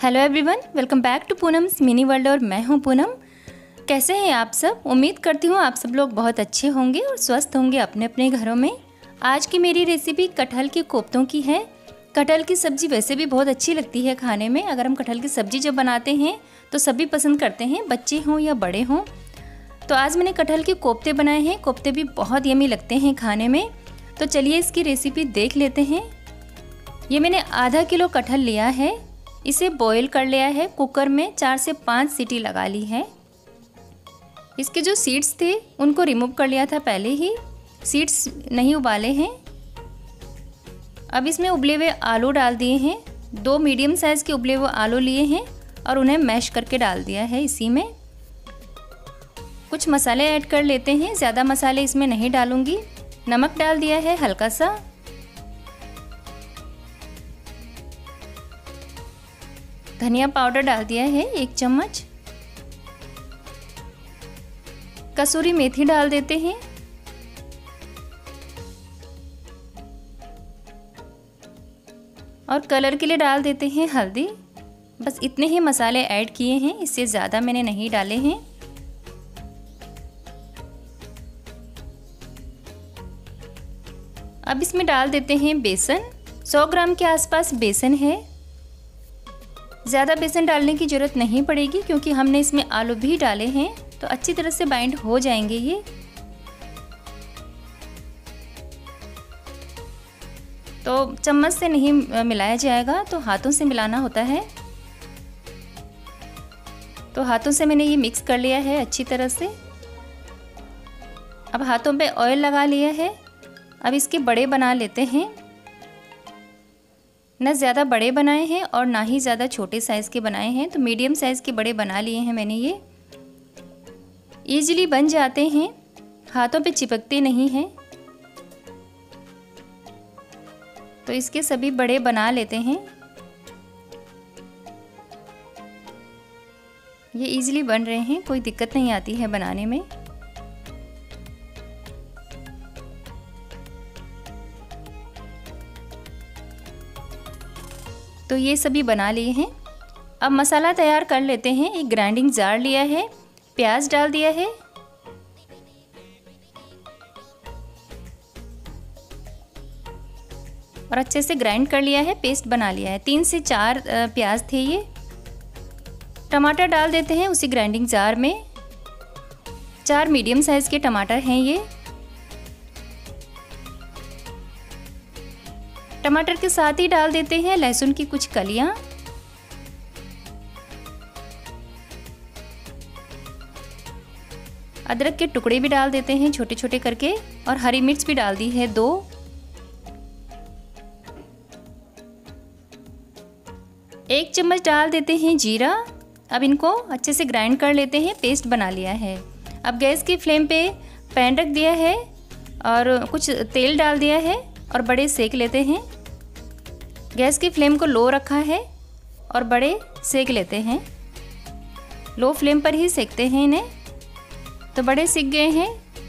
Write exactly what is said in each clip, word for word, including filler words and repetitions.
Hello everyone, welcome back to Poonam's mini world और मैं हूं पूनम। कैसे हैं आप सब? उम्मीद करती हूं आप सब लोग बहुत अच्छे होंगे और स्वस्थ होंगे अपने अपने घरों में। आज की मेरी रेसिपी कटहल के कोफ्तों की है। कटहल की सब्ज़ी वैसे भी बहुत अच्छी लगती है खाने में। अगर हम कटहल की सब्ज़ी जब बनाते हैं तो सभी पसंद करते हैं, बच्चे हों या बड़े हों। तो आज मैंने कटहल के कोफ्ते बनाए हैं। कोफ्ते भी बहुत यमी लगते हैं खाने में। तो चलिए इसकी रेसिपी देख लेते हैं। ये मैंने आधा किलो कटहल लिया है। इसे बॉईल कर लिया है कुकर में, चार से पाँच सीटी लगा ली है। इसके जो सीड्स थे उनको रिमूव कर लिया था पहले ही, सीड्स नहीं उबाले हैं। अब इसमें उबले हुए आलू डाल दिए हैं। दो मीडियम साइज़ के उबले हुए आलू लिए हैं और उन्हें मैश करके डाल दिया है इसी में। कुछ मसाले ऐड कर लेते हैं, ज़्यादा मसाले इसमें नहीं डालूंगी। नमक डाल दिया है हल्का सा, धनिया पाउडर डाल दिया है एक चम्मच, कसूरी मेथी डाल देते हैं, और कलर के लिए डाल देते हैं हल्दी। बस इतने ही मसाले ऐड किए हैं, इससे ज़्यादा मैंने नहीं डाले हैं। अब इसमें डाल देते हैं बेसन। सौ ग्राम के आसपास बेसन है। ज़्यादा बेसन डालने की ज़रूरत नहीं पड़ेगी क्योंकि हमने इसमें आलू भी डाले हैं, तो अच्छी तरह से बाइंड हो जाएंगे ये। तो चम्मच से नहीं मिलाया जाएगा, तो हाथों से मिलाना होता है। तो हाथों से मैंने ये मिक्स कर लिया है अच्छी तरह से। अब हाथों पे ऑयल लगा लिया है। अब इसके बड़े बना लेते हैं। ना ज़्यादा बड़े बनाए हैं और ना ही ज़्यादा छोटे साइज़ के बनाए हैं, तो मीडियम साइज़ के बड़े बना लिए हैं मैंने। ये ईजिली बन जाते हैं, हाथों पे चिपकते नहीं हैं। तो इसके सभी बड़े बना लेते हैं। ये ईजिली बन रहे हैं, कोई दिक्कत नहीं आती है बनाने में। तो ये सभी बना लिए हैं। अब मसाला तैयार कर लेते हैं। एक ग्राइंडिंग जार लिया है, प्याज डाल दिया है, और अच्छे से ग्राइंड कर लिया है, पेस्ट बना लिया है। तीन से चार प्याज थे ये। टमाटर डाल देते हैं उसी ग्राइंडिंग जार में। चार मीडियम साइज़ के टमाटर हैं ये। टमाटर के साथ ही डाल देते हैं लहसुन की कुछ कलियां, अदरक के टुकड़े भी डाल देते हैं छोटे छोटे करके, और हरी मिर्च भी डाल दी है दो। एक चम्मच डाल देते हैं जीरा। अब इनको अच्छे से ग्राइंड कर लेते हैं, पेस्ट बना लिया है। अब गैस की फ्लेम पे पैन रख दिया है और कुछ तेल डाल दिया है और बड़े सेक लेते हैं। गैस की फ्लेम को लो रखा है और बड़े सेक लेते हैं। लो फ्लेम पर ही सेकते हैं इन्हें। तो बड़े सिक गए हैं,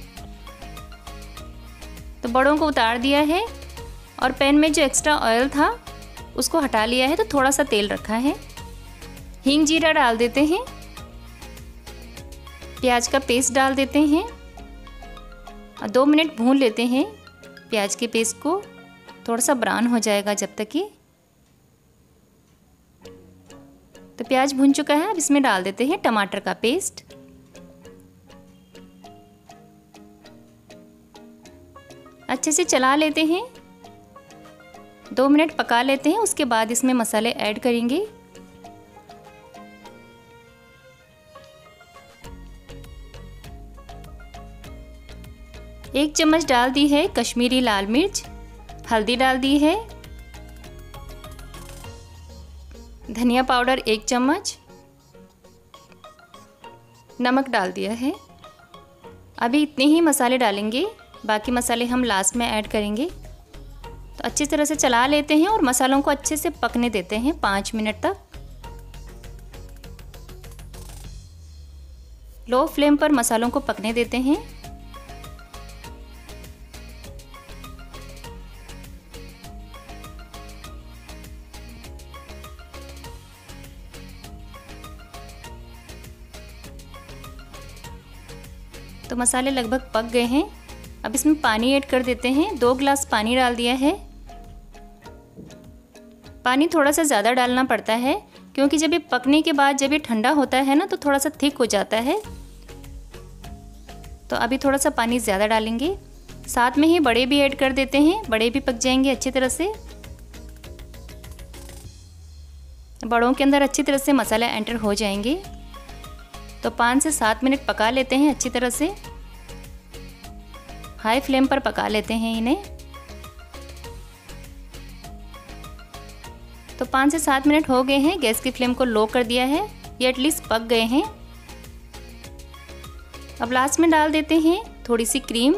तो बड़ों को उतार दिया है और पैन में जो एक्स्ट्रा ऑयल था उसको हटा लिया है। तो थोड़ा सा तेल रखा है। हींग जीरा डाल देते हैं, प्याज का पेस्ट डाल देते हैं और दो मिनट भून लेते हैं प्याज के पेस्ट को। थोड़ा सा ब्राउन हो जाएगा जब तक कि। तो प्याज भून चुका है। अब इसमें डाल देते हैं टमाटर का पेस्ट। अच्छे से चला लेते हैं, दो मिनट पका लेते हैं। उसके बाद इसमें मसाले ऐड करेंगे। एक चम्मच डाल दी है कश्मीरी लाल मिर्च, हल्दी डाल दी है, धनिया पाउडर एक चम्मच, नमक डाल दिया है। अभी इतने ही मसाले डालेंगे, बाकी मसाले हम लास्ट में ऐड करेंगे। तो अच्छी तरह से चला लेते हैं और मसालों को अच्छे से पकने देते हैं पाँच मिनट तक। लो फ्लेम पर मसालों को पकने देते हैं। तो मसाले लगभग पक गए हैं। अब इसमें पानी ऐड कर देते हैं। दो गिलास पानी डाल दिया है। पानी थोड़ा सा ज़्यादा डालना पड़ता है क्योंकि जब ये पकने के बाद जब ये ठंडा होता है ना तो थोड़ा सा थिक हो जाता है। तो अभी थोड़ा सा पानी ज़्यादा डालेंगे। साथ में ही बड़े भी ऐड कर देते हैं, बड़े भी पक जाएंगे अच्छी तरह से। बड़ों के अंदर अच्छी तरह से मसाला एंटर हो जाएंगे। तो पाँच से सात मिनट पका लेते हैं अच्छी तरह से। हाई फ्लेम पर पका लेते हैं इन्हें। तो पाँच से सात मिनट हो गए हैं। गैस की फ्लेम को लो कर दिया है। ये एटलीस्ट पक गए हैं। अब लास्ट में डाल देते हैं थोड़ी सी क्रीम।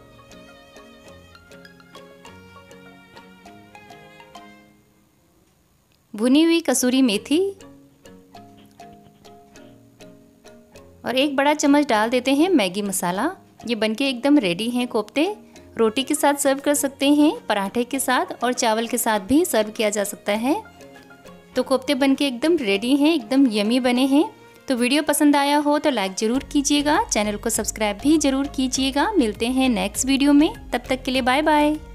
भुनी हुई कसूरी मेथी और एक बड़ा चम्मच डाल देते हैं मैगी मसाला। ये बनके एकदम रेडी हैं कोफ्ते। रोटी के साथ सर्व कर सकते हैं, पराठे के साथ और चावल के साथ भी सर्व किया जा सकता है। तो कोफ्ते बनके एकदम रेडी हैं, एकदम यमी बने हैं। तो वीडियो पसंद आया हो तो लाइक ज़रूर कीजिएगा, चैनल को सब्सक्राइब भी ज़रूर कीजिएगा। मिलते हैं नेक्स्ट वीडियो में, तब तक के लिए बाय बाय।